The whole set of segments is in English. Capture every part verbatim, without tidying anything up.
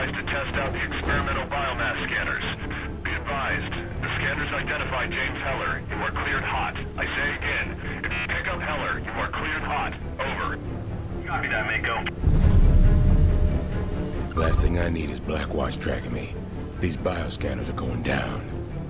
authorized to test out the experimental biomass scanners. Be advised, the scanners identify James Heller. You are cleared hot. I say again, if you pick up Heller, you are cleared hot. Over. Copy that, Mako. Last thing I need is Blackwatch tracking me. These bioscanners are going down.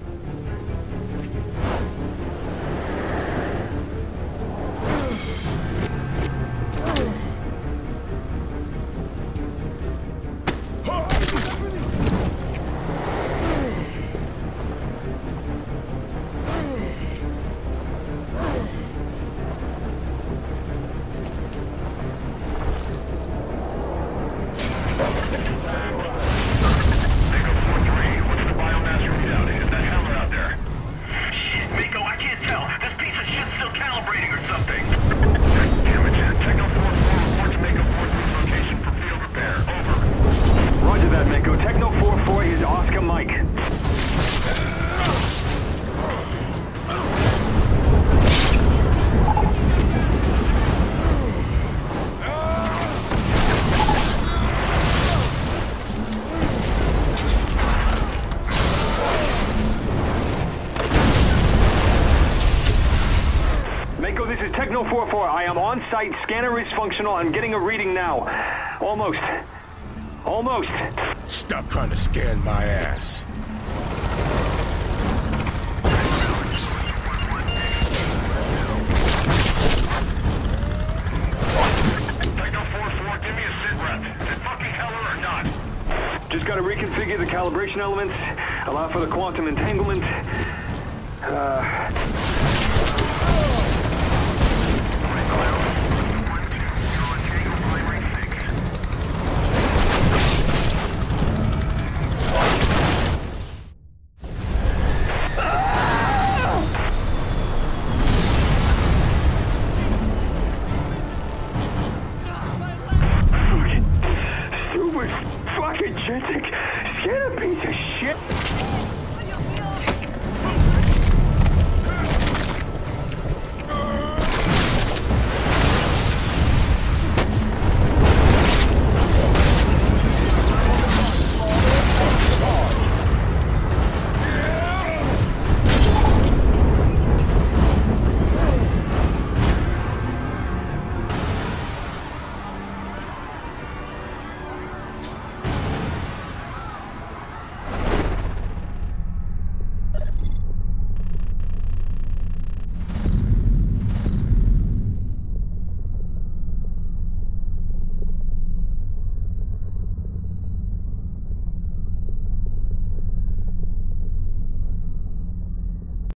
four four, I am on site. Scanner is functional. I'm getting a reading now. Almost. Almost. Stop trying to scan my ass. Techno four four, give me a sit rep. Is it fucking Heller or not? Just gotta reconfigure the calibration elements, allow for the quantum entanglement.